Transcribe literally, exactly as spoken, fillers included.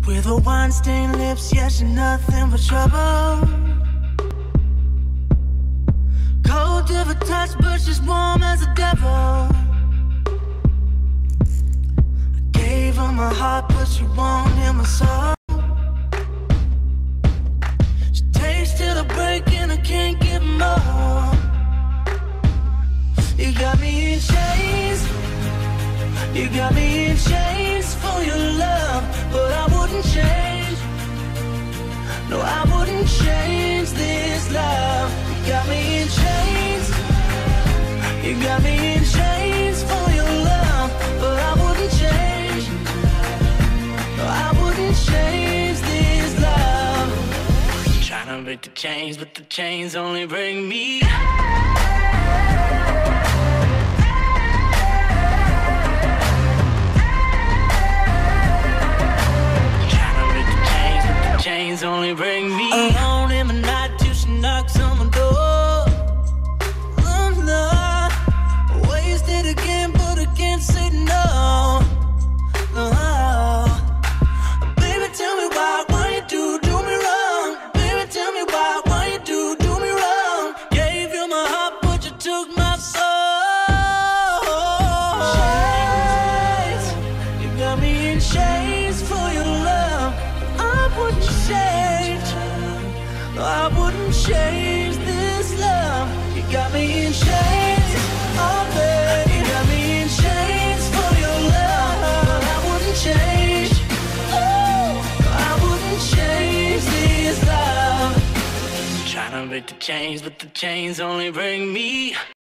With her wine-stained lips, yeah, she's nothing but trouble. Cold to the touch, but she's warm as a devil. I gave her my heart, but she won't hear my soul. She takes till I break and I can't give more. You got me in chains. You got me in chains for your love, but I wouldn't change. No, I wouldn't change this love. You got me in chains. You got me in chains for your love, but I wouldn't change. No, I wouldn't change this love. Trying to break the chains, but the chains only bring me. Chains only bring me alone in the night till she knocks on my door. Oh no, wasted again, but I can't say no. No, baby, tell me why, why you do do me wrong? Baby, tell me why, why you do do me wrong? Gave you my heart, but you took my soul. Chains, you got me in chains for your love. I wouldn't change, no, I wouldn't change this love. You got me in chains, oh baby. You got me in chains for your love. I wouldn't change, oh, no, I wouldn't change this love. Trying to break the chains, but the chains only bring me.